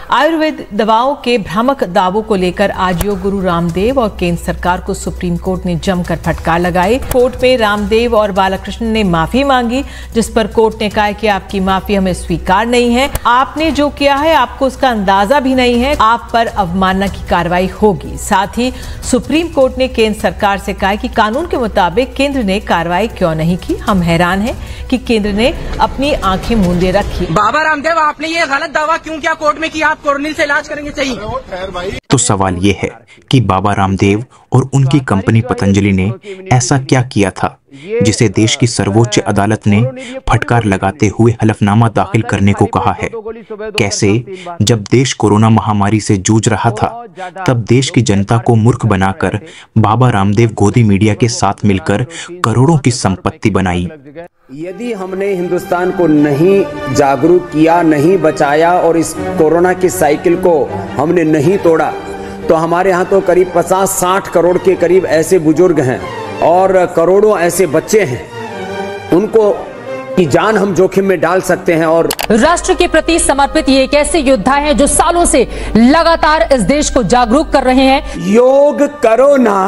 आयुर्वेद दवाओं के भ्रामक दावों को लेकर आज योग गुरु रामदेव और केंद्र सरकार को सुप्रीम कोर्ट ने जमकर फटकार लगाई। कोर्ट में रामदेव और बालाकृष्ण ने माफी मांगी, जिस पर कोर्ट ने कहा कि आपकी माफी हमें स्वीकार नहीं है। आपने जो किया है आपको उसका अंदाजा भी नहीं है, आप पर अवमानना की कार्रवाई होगी। साथ ही सुप्रीम कोर्ट ने केंद्र सरकार से कहा कि कानून के मुताबिक केंद्र ने कार्रवाई क्यों नहीं की। हम हैरान हैं कि केंद्र ने अपनी आंखें मूंदे रखी। बाबा रामदेव, आपने ये गलत दावा क्यों किया कोर्ट में कि आप कोरोनिल से इलाज करेंगे? सही। तो सवाल ये है कि बाबा रामदेव और उनकी कंपनी पतंजलि ने ऐसा क्या किया था जिसे देश की सर्वोच्च अदालत ने फटकार लगाते हुए हलफनामा दाखिल करने को कहा है। कैसे जब देश कोरोना महामारी से जूझ रहा था तब देश की जनता को मूर्ख बनाकर बाबा रामदेव गोदी मीडिया के साथ मिलकर करोड़ों की संपत्ति बनाई। यदि हमने हिंदुस्तान को नहीं जागरूक किया, नहीं बचाया और इस कोरोना की साइकिल को हमने नहीं तोड़ा तो हमारे यहाँ तो करीब 50-60 करोड़ के करीब ऐसे बुजुर्ग हैं और करोड़ों ऐसे बच्चे हैं, उनको की जान हम जोखिम में डाल सकते हैं। और राष्ट्र के प्रति समर्पित ये एक ऐसे योद्धा हैं जो सालों से लगातार इस देश को जागरूक कर रहे हैं। योग करो ना,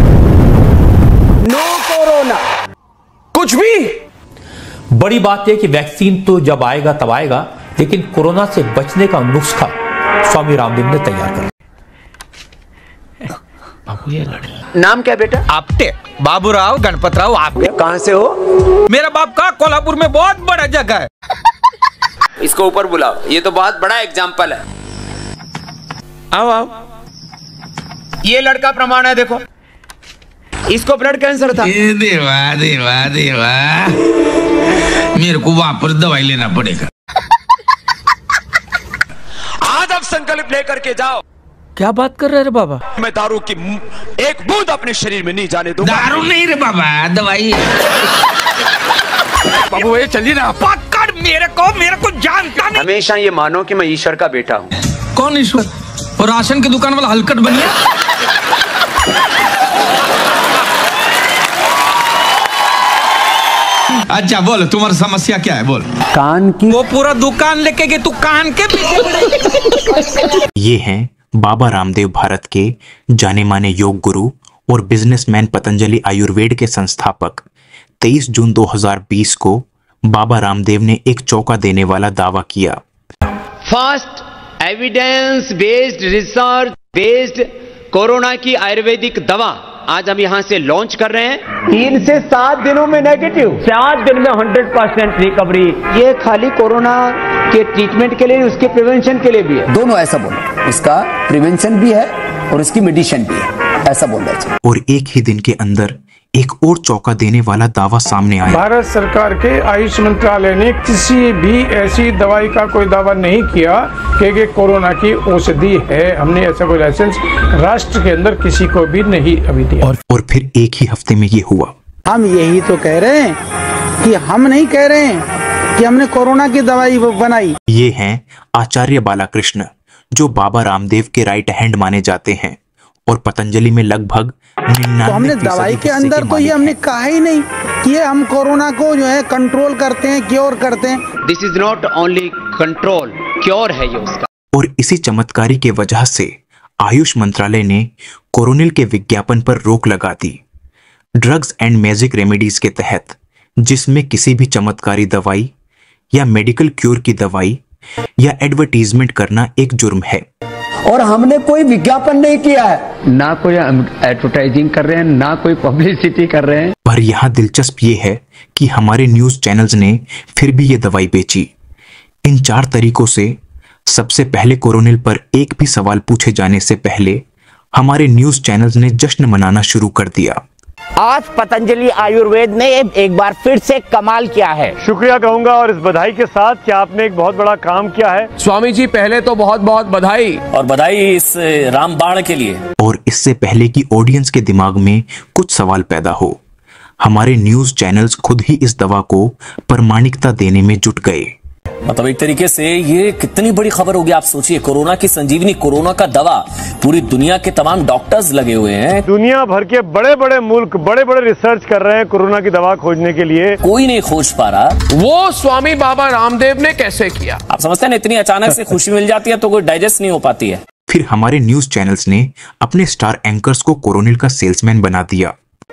नो कोरोना, कुछ भी। बड़ी बात यह कि वैक्सीन तो जब आएगा तब आएगा, लेकिन कोरोना से बचने का नुस्खा स्वामी रामदेव ने तैयार कर। बाबू ये नाम क्या बेटा? आपटे बाबूराव गणपतराव। आपटे कहाँ से हो? मेरा बाप का कोल्हापुर में बहुत बड़ा जगह है। इसको ऊपर बुलाओ, ये तो बहुत बड़ा एग्जाम्पल है। आओ आओ, ये लड़का प्रमाण है, देखो इसको ब्लड कैंसर था। देवा देवा देवा, मेरे को वापस दवाई लेना पड़ेगा। आज आप संकल्प लेकर के जाओ। क्या बात कर रहे रे बाबा? मैं दारू की एक बूंद अपने शरीर में नहीं जाने दूंगा। दारू नहीं रे बाबा, दवाई। बाबू ये चलिए ना, पकड़ मेरे को जानता नहीं। हमेशा ये मानो कि मैं ईश्वर का बेटा हूँ। कौन ईश्वर? और राशन की दुकान वाला हलकट बनिया। अच्छा बोल, तुम्हारी समस्या क्या है? बोल। कान की वो पूरा दुकान लेके गए, तू कान के पीछे। ये हैं बाबा रामदेव, भारत के जाने माने योग गुरु और बिजनेसमैन, पतंजलि आयुर्वेद के संस्थापक। 23 जून 2020 को बाबा रामदेव ने एक चौंका देने वाला दावा किया। First evidence based, research based corona की आयुर्वेदिक दवा आज हम यहां से लॉन्च कर रहे हैं। 3 से 7 दिनों में नेगेटिव, 7 दिन में 100% रिकवरी। ये खाली कोरोना के ट्रीटमेंट के लिए, उसके प्रिवेंशन के लिए भी है। दोनों ऐसा बोलो, इसका प्रिवेंशन भी है और इसकी मेडिसिन भी है, ऐसा बोलना चाहिए। और एक ही दिन के अंदर एक और चौंका देने वाला दावा सामने आया। भारत सरकार के आयुष मंत्रालय ने किसी भी ऐसी दवाई का कोई दावा नहीं किया कि कोरोना की औषधि है। हमने ऐसा कोई लाइसेंस राष्ट्र के अंदर किसी को भी नहीं अभी दिया। और फिर एक ही हफ्ते में ये हुआ। हम यही तो कह रहे हैं कि हम नहीं कह रहे हैं कि हमने कोरोना की दवाई बनाई। ये हैं आचार्य बालाकृष्ण, जो बाबा रामदेव के राइट हैंड माने जाते हैं और पतंजलि में लगभग 99% तो हमने दवाई के अंदर तो ये हमने कहा ही नहीं कि ये हम कोरोना को जो है कंट्रोल करते हैं, क्योर करते हैं। This is not only control, cure है ये उसका। और इसी चमत्कारी के वजह से आयुष मंत्रालय ने कोरोनिल के विज्ञापन पर रोक लगा दी। ड्रग्स एंड मैजिक रेमेडीज के तहत, जिसमें किसी भी चमत्कारी दवाई या मेडिकल क्योर की दवाई या एडवर्टीजमेंट करना एक जुर्म है। और हमने कोई विज्ञापन नहीं किया है, ना कोई एडवर्टाइजिंग कर रहे हैं, ना कोई पब्लिसिटी कर रहे हैं। पर यहाँ दिलचस्प ये है कि हमारे न्यूज चैनल्स ने फिर भी ये दवाई बेची। इन 4 तरीकों से सबसे पहले कोरोनिल पर एक भी सवाल पूछे जाने से पहले हमारे न्यूज चैनल्स ने जश्न मनाना शुरू कर दिया। आज पतंजलि आयुर्वेद ने एक बार फिर से कमाल किया है। शुक्रिया कहूंगा और इस बधाई के साथ कि आपने एक बहुत बड़ा काम किया है। स्वामी जी पहले तो बहुत बहुत बधाई, और बधाई इस रामबाण के लिए। और इससे पहले कि ऑडियंस के दिमाग में कुछ सवाल पैदा हो, हमारे न्यूज चैनल्स खुद ही इस दवा को प्रमाणिकता देने में जुट गए। मतलब एक तरीके से ये कितनी बड़ी खबर होगी, आप सोचिए। कोरोना की संजीवनी, कोरोना का दवा, पूरी दुनिया के तमाम डॉक्टर्स लगे हुए हैं। दुनिया भर के बड़े बड़े मुल्क बड़े बड़े रिसर्च कर रहे हैं कोरोना की दवा खोजने के लिए, कोई नहीं खोज पा रहा। वो स्वामी बाबा रामदेव ने कैसे किया? आप समझते हैं ना, इतनी अचानक से खुशी मिल जाती है तो कोई डाइजेस्ट नहीं हो पाती है। फिर हमारे न्यूज चैनल्स ने अपने स्टार एंकर्स को कोरोनिल का सेल्समैन बना दिया।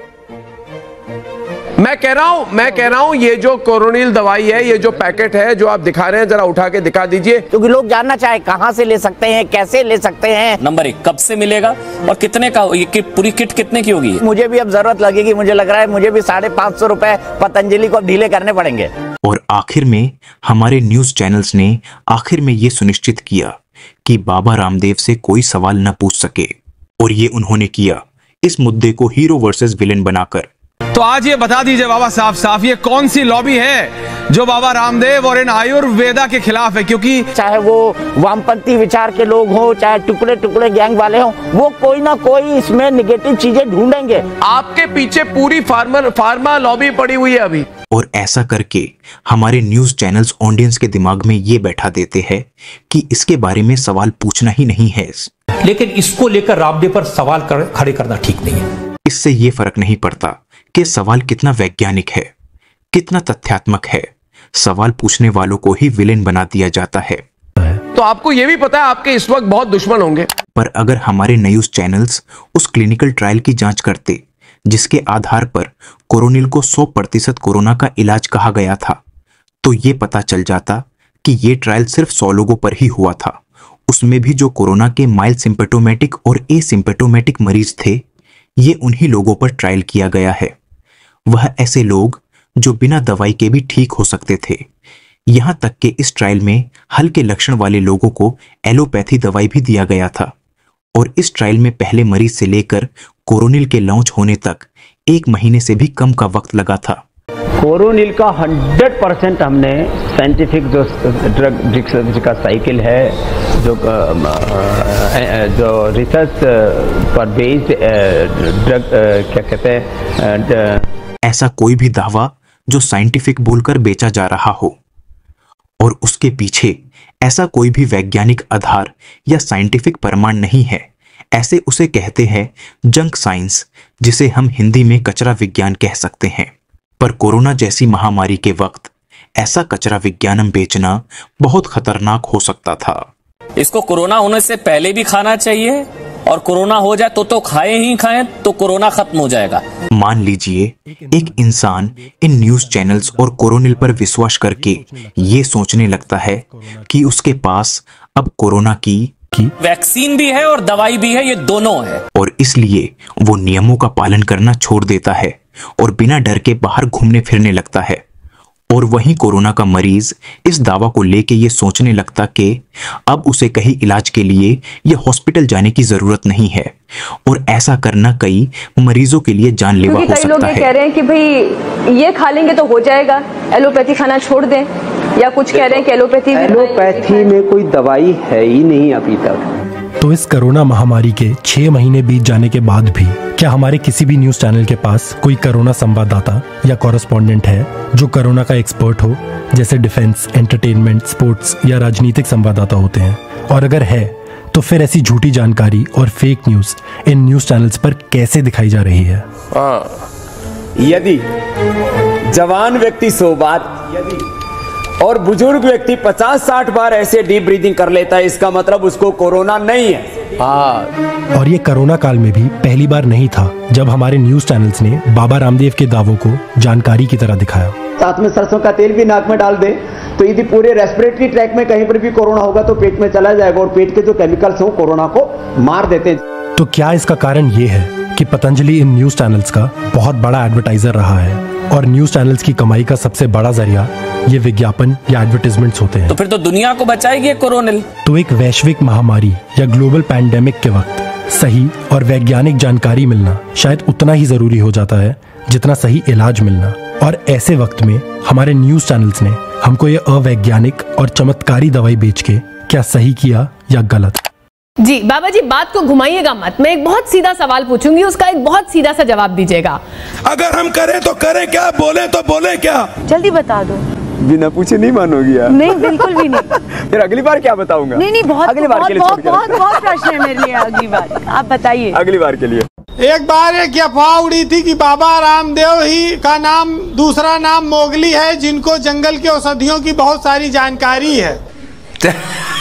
मैं कह रहा हूं ये जो कोरोनिल दवाई है, ये जो पैकेट है जो आप दिखा रहे हैं, जरा उठा के दिखा दीजिए, क्योंकि लोग जानना चाहे कहां से ले सकते हैं, कैसे ले सकते हैं। नंबर 1, कब से मिलेगा और कितने का? ये किट, पूरी किट कितने की होगी? मुझे भी अब जरूरत लगेगी, मुझे लग रहा है मुझे भी 550 रुपए पतंजलि को ढीले करने पड़ेंगे। और आखिर में हमारे न्यूज चैनल्स ने आखिर में ये सुनिश्चित किया कि बाबा रामदेव से कोई सवाल न पूछ सके, और ये उन्होंने किया इस मुद्दे को हीरो वर्सेस विलेन बनाकर। तो आज ये बता दीजिए बाबा साफ साफ, ये कौन सी लॉबी है जो बाबा रामदेव और इन आयुर्वेदा के खिलाफ है? क्योंकि चाहे वो वामपंथी विचार के लोग हों, चाहे टुकड़े टुकड़े गैंग वाले हों, वो कोई ना कोई इसमें निगेटिव चीजें ढूंढेंगे। आपके पीछे पूरी फार्मा लॉबी पड़ी हुई है अभी। और ऐसा करके हमारे न्यूज चैनल्स ऑडियंस के दिमाग में ये बैठा देते हैं कि इसके बारे में सवाल पूछना ही नहीं है। लेकिन इसको लेकर रामदेव पर सवाल खड़े करना ठीक नहीं है। इससे ये फर्क नहीं पड़ता कि सवाल कितना वैज्ञानिक है, कितना तथ्यात्मक है, सवाल पूछने वालों को ही विलेन बना दिया जाता है। तो आपको यह भी पता है आपके इस वक्त बहुत दुश्मन होंगे। पर अगर हमारे न्यूज चैनल्स उस क्लिनिकल ट्रायल की जांच करते जिसके आधार पर कोरोनिल को 100% कोरोना का इलाज कहा गया था, तो ये पता चल जाता कि ये ट्रायल सिर्फ 100 लोगों पर ही हुआ था। उसमें भी जो कोरोना के माइल्ड सिम्पटोमेटिक और एसिम्पटोमेटिक मरीज थे, ये उन्हीं लोगों पर ट्रायल किया गया है। वह ऐसे लोग जो बिना दवाई के भी ठीक हो सकते थे। यहां तक कि इस ट्रायल में हल्के लक्षण वाले लोगों को एलोपैथी दवाई भी दिया गया था। और इस ट्रायल में पहले मरीज से लेकर कोरोनिल के लॉन्च होने तक 1 महीने से भी कम का वक्त लगा था। कोरोनिल का 100% हमने साइंटिफिक जो ड्रग का साइकिल है, जो रिसर्च पर बेस्ड ड्रग क्या कहते हैं, ऐसा कोई भी दावा जो साइंटिफिक बोलकर बेचा जा रहा हो और उसके पीछे ऐसा कोई भी वैज्ञानिक आधार या साइंटिफिक प्रमाण नहीं है, ऐसे उसे कहते हैं जंक साइंस, जिसे हम हिंदी में कचरा विज्ञान कह सकते हैं। पर कोरोना जैसी महामारी के वक्त ऐसा कचरा विज्ञानम बेचना बहुत खतरनाक हो सकता था। इसको कोरोना होने से पहले भी खाना चाहिए, और कोरोना हो जाए तो खाए ही खाएं, तो कोरोना खत्म हो जाएगा। मान लीजिए एक इंसान इन न्यूज चैनल्स और कोरोनिल पर विश्वास करके ये सोचने लगता है कि उसके पास अब कोरोना की वैक्सीन भी है और दवाई भी है, ये दोनों है, और इसलिए वो नियमों का पालन करना छोड़ देता है और बिना डर के बाहर घूमने फिरने लगता है। और वहीं कोरोना का मरीज इस दावा को लेके ये सोचने लगता कि अब उसे कहीं इलाज के लिए ये हॉस्पिटल जाने की जरूरत नहीं है, और ऐसा करना कई मरीजों के लिए जानलेवा हो सकता है। कई लोग ये कह रहे हैं कि भाई ये खा लेंगे तो हो जाएगा, एलोपैथी खाना छोड़ दें, या कुछ कह रहे हैं कि एलोपैथी में कोई दवाई है ही नहीं अभी तक। तो इस कोरोना महामारी के 6 महीने बीत जाने के बाद भी क्या हमारे किसी भी न्यूज चैनल के पास कोई कोरोना संवाददाता या कॉरेस्पॉन्डेंट है जो कोरोना का एक्सपर्ट हो, जैसे डिफेंस, एंटरटेनमेंट, स्पोर्ट्स या राजनीतिक संवाददाता होते हैं? और अगर है तो फिर ऐसी झूठी जानकारी और फेक न्यूज इन न्यूज चैनल्स पर कैसे दिखाई जा रही है? यदि जवान व्यक्ति 100 बार और बुजुर्ग व्यक्ति 50-60 बार ऐसे डीप ब्रीदिंग कर लेता है, इसका मतलब उसको कोरोना नहीं है। और ये कोरोना काल में भी पहली बार नहीं था जब हमारे न्यूज चैनल्स ने बाबा रामदेव के दावों को जानकारी की तरह दिखाया। साथ में सरसों का तेल भी नाक में डाल दे तो यदि पूरे रेस्पिरेटरी ट्रैक में कहीं पर भी कोरोना होगा तो पेट में चला जाएगा, और पेट के जो केमिकल्स हैं वो कोरोना को मार देते हैं। तो क्या इसका कारण ये है कि पतंजलि इन न्यूज चैनल्स का बहुत बड़ा एडवर्टाइजर रहा है, और न्यूज चैनल्स की कमाई का सबसे बड़ा जरिया ये विज्ञापन या एडवर्टाइजमेंट्स होते हैं? तो फिर तो दुनिया को बचाएगी कोरोनिल। तो एक वैश्विक महामारी या ग्लोबल पैंडेमिक के वक्त सही और वैज्ञानिक जानकारी मिलना शायद उतना ही जरूरी हो जाता है जितना सही इलाज मिलना। और ऐसे वक्त में हमारे न्यूज चैनल्स ने हमको ये अवैज्ञानिक और चमत्कारी दवाई बेच के क्या सही किया या गलत? जी बाबा जी, बात को घुमाइएगा मत। मैं एक बहुत सीधा सवाल पूछूंगी, उसका एक बहुत सीधा सा जवाब दीजिएगा। अगर हम करें तो करें क्या, बोले तो बोले क्या? जल्दी बता दो। बिना पूछे नहीं मानोगी यार? नहीं, बिल्कुल भी नहीं। फिर अगली बार क्या बताऊंगा? नहीं, बहुत अगली बार के लिए बहुत प्रश्न है मेरे लिए अगली बार, आप बताइए अगली बार के लिए। एक बार एक अफवाह उड़ी थी कि बाबा रामदेव ही का नाम दूसरा नाम मोगली है, जिनको जंगल की औषधियों की बहुत सारी जानकारी है।